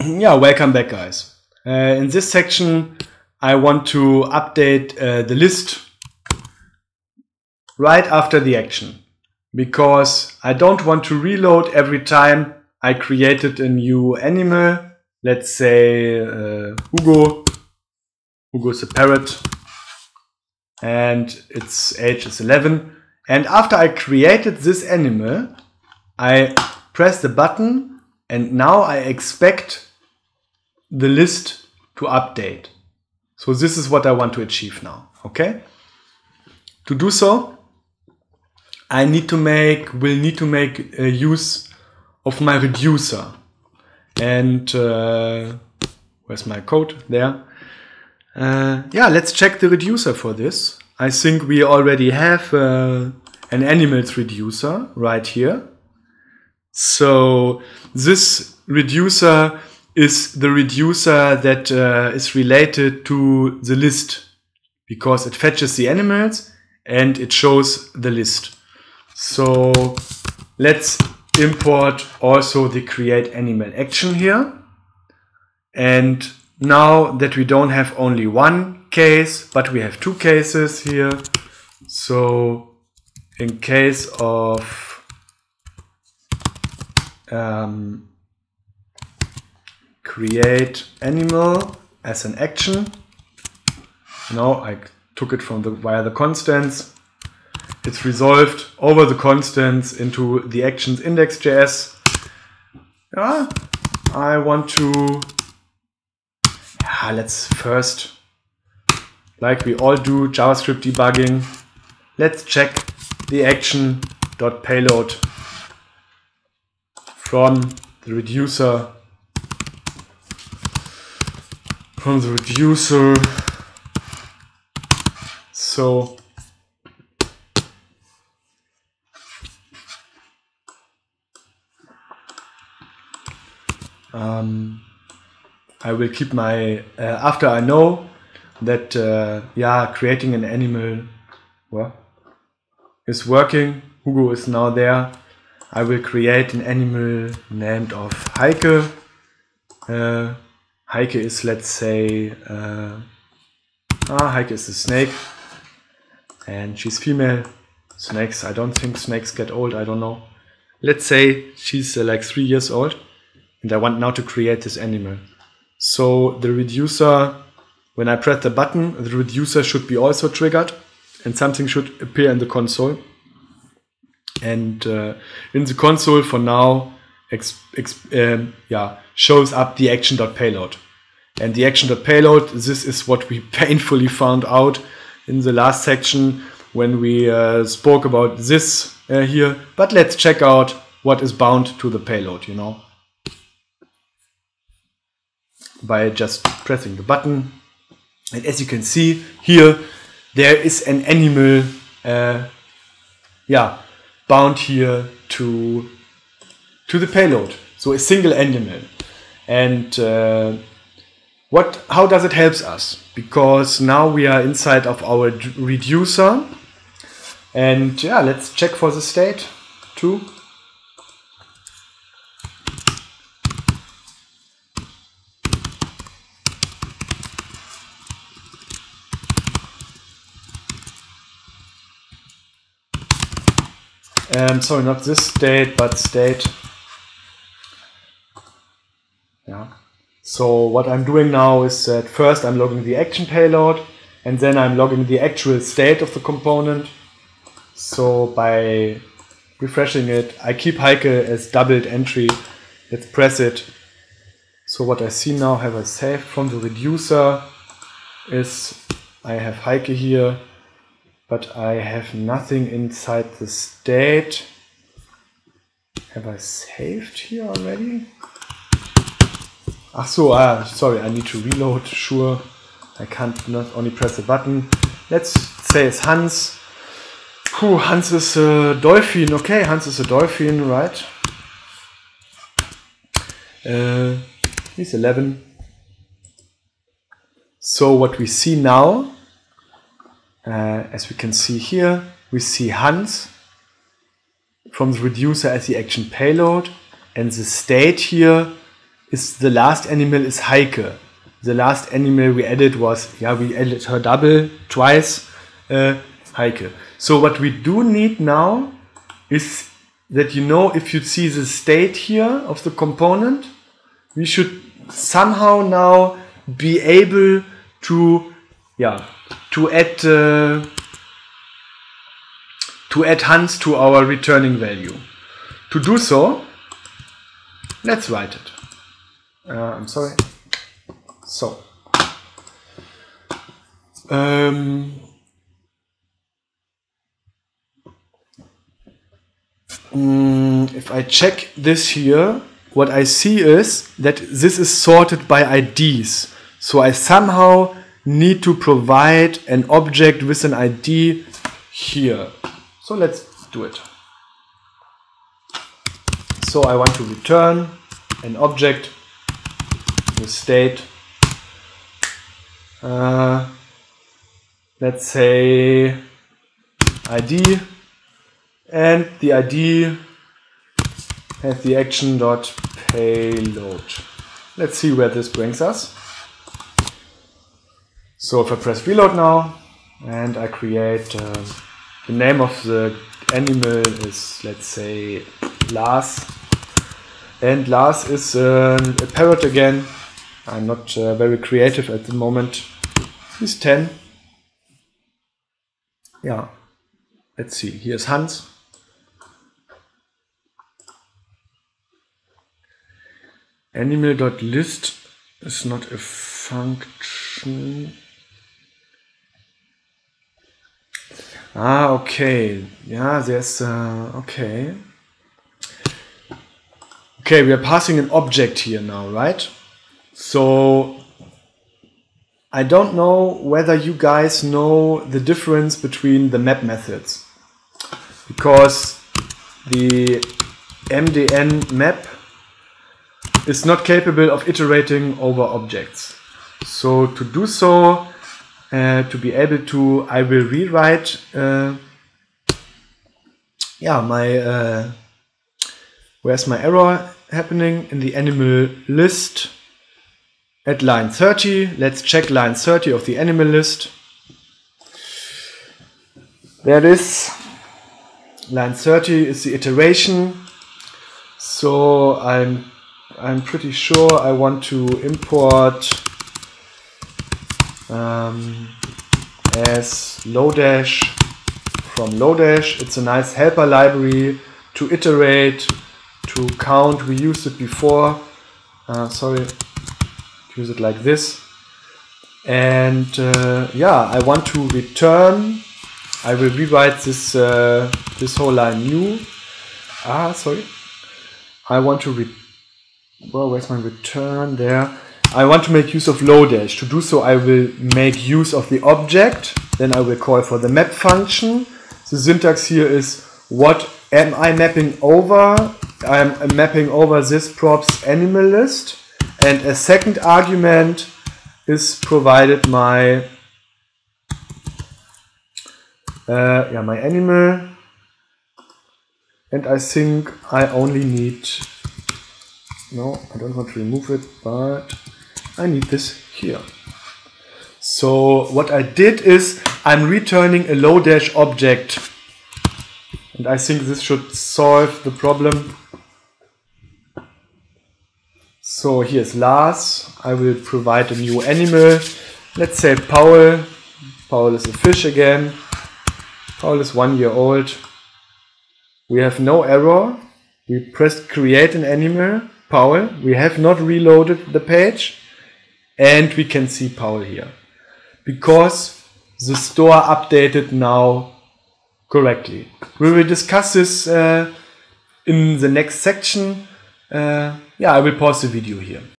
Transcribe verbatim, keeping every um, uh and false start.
Yeah, welcome back, guys. Uh, in this section, I want to update uh, the list right after the action, because I don't want to reload every time I created a new animal. Let's say uh, Hugo. Hugo's a parrot, and its age is eleven. And after I created this animal, I press the button, and now I expect the list to update. So this is what I want to achieve now, okay? To do so, I need to make, will need to make uh, use of my reducer. And uh, where's my code? There. Uh, yeah, let's check the reducer for this. I think we already have uh, an animals reducer right here. So this reducer is the reducer that uh, is related to the list, because it fetches the animals and it shows the list. So let's import also the create animal action here. And now that we don't have only one case, but we have two cases here. So in case of um, create animal as an action, now I took it from the via the constants. It's resolved over the constants into the actions index.js. Yeah, I want to, yeah, let's first, like we all do JavaScript debugging, let's check the action.payload from the reducer, from the reducer. So Um, I will keep my, uh, after I know that, uh, yeah, creating an animal, well, is working, Hugo is now there, I will create an animal named of Heike. Uh, Heike is, let's say, uh, ah, Heike is a snake, and she's female. Snakes, I don't think snakes get old, I don't know. Let's say she's uh, like three years old. And I want now to create this animal. So the reducer, when I press the button, the reducer should be also triggered, and something should appear in the console. And uh, in the console for now, ex ex um, yeah, shows up the action.payload. And the action.payload, this is what we painfully found out in the last section when we uh, spoke about this uh, here. But let's check out what is bound to the payload, you know, by just pressing the button. And as you can see here, there is an animal uh, yeah, bound here to, to the payload. So a single animal. And uh, what, how does it help us? Because now we are inside of our reducer. And yeah, let's check for the state too. Um, sorry, not this state, but state. Yeah. So what I'm doing now is that first I'm logging the action payload, and then I'm logging the actual state of the component. So by refreshing it, I keep Heike as doubled entry. Let's press it. So what I see now, have I saved from the reducer, is I have Heike here. But I have nothing inside the state. Have I saved here already? Ach so, ah, sorry, I need to reload, sure. I can't not only press the button. Let's say it's Hans. Whew, Hans is a dolphin, okay, Hans is a dolphin, right? Uh, he's eleven. So what we see now, Uh, as we can see here, we see Hans from the reducer as the action payload, and the state here is the last animal is Heike. The last animal we added was, yeah, we added her double twice, uh, Heike. So what we do need now is that, you know, if you see the state here of the component, we should somehow now be able to, yeah, to add uh, to add Hans to our returning value. To do so, let's write it. Uh, I'm sorry. So, um, mm, if I check this here, what I see is that this is sorted by I Ds. So I somehow need to provide an object with an I D here. So let's do it. So I want to return an object with state. Uh, let's say I D, and the I D has the action dot payload. Let's see where this brings us. So if I press reload now and I create uh, the name of the animal is, let's say, Lars, and Lars is uh, a parrot again. I'm not uh, very creative at the moment. He's ten. Yeah, let's see, here's Hans. Animal.list is not a function. Ah, okay. Yeah, there's, uh, okay. Okay, we are passing an object here now, right? So, I don't know whether you guys know the difference between the map methods. Because the M D N map is not capable of iterating over objects. So to do so, uh, to be able to, I will rewrite uh, yeah, my, uh, where's my error happening? In the animal list at line thirty. Let's check line thirty of the animal list. There it is. Line thirty is the iteration. So I'm I'm pretty sure I want to import um, as Lodash from Lodash. It's a nice helper library to iterate, to count. We used it before. Uh, sorry, use it like this. And uh, yeah, I want to return. I will rewrite this uh, this whole line new. Ah, sorry. I want to re well, where's my return? There. I want to make use of Lodash. To do so, I will make use of the object. Then I will call for the map function. The syntax here is, what am I mapping over? I'm mapping over this props animal list. And a second argument is provided my uh, yeah, my animal. And I think I only need, no, I don't want to remove it, but I need this here. So what I did is I'm returning a Lodash object. And I think this should solve the problem. So here's Lars. I will provide a new animal. Let's say Paul. Paul is a fish again. Paul is one year old. We have no error. We pressed create an animal, Paul. We have not reloaded the page. And we can see Paul here. Because the store updated now correctly. We will discuss this uh, in the next section. Uh, yeah, I will pause the video here.